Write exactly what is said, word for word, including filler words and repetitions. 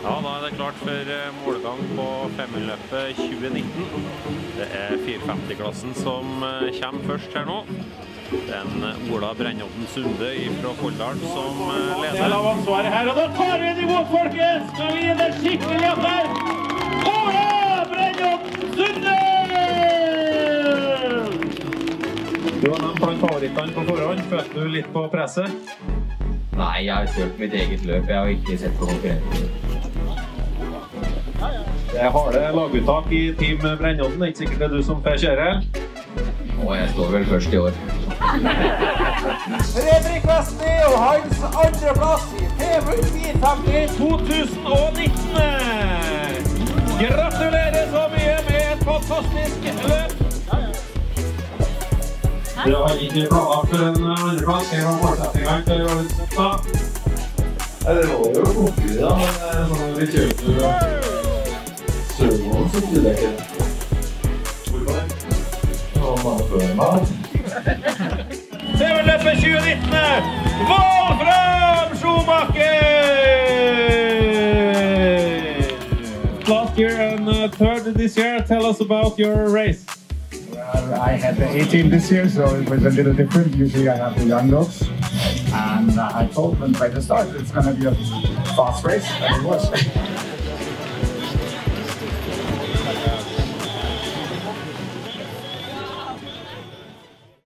Ja, da er det klart for målgang på femhundreløpet tjue nitten. Det er fire femti-klassen som kommer først her nå. Det er en Ola Brennodden Sunde fra Folldal som leder. Det er av ansvaret her, og da tar vi det imot, folkens! Skal vi gi det skikkelig opp her? Ola Brennodden Sunde! Du har nevnt blant favorittene på forhånd. Følte du litt på presset? Nei, jeg har kjørt mitt eget løp. Jeg har ikke sett på konkurrenten. Det er harde laguttak i Team Brennodden. Det er ikke sikkert det er du som får kjøre. Og jeg står vel først i år. Fredrik Vestli og hans andre plass i T M fire femti to tusen nitten! Gratulerer så mye med et fantastisk løp! Det har ikke planer for en andreplass. Jeg har målsettingene til å gjøre det da. Det var jo konkurri da, men vi kjørte jo Sørmålen, så trodde jeg ikke. Hvorfor? Det var mange før meg. Femhundreløpet tjue nitten! Wolfram Schumacher! Last year and uh, third this year. Tell us about your race. Well, I had the eighteen this year, so it was a little different. Usually I have the young dogs. And uh, I told them by the start it's going to be a fast race, and it was.